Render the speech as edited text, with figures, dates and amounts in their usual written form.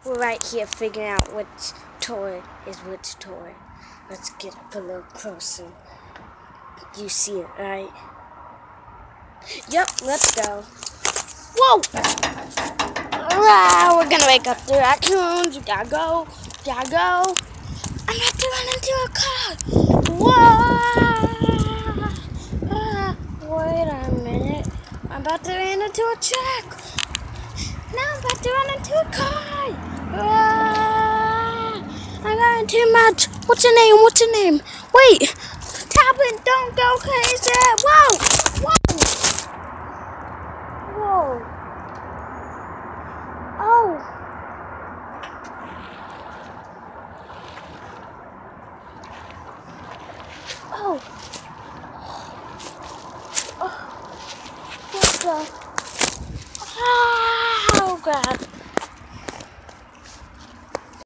we're right here figuring out which toy is which toy. Let's get up a little closer. You see it, right? Yep, let's go. Whoa! Ah, we're gonna wake up the raccoons. You gotta go. Gotta go. I'm about to run into a car. Whoa! Wait a minute. I'm about to run into a truck. Now I'm about to run into a car. I got into much. What's your name? What's your name? Wait! Tablet, don't go crazy. Whoa! Whoa!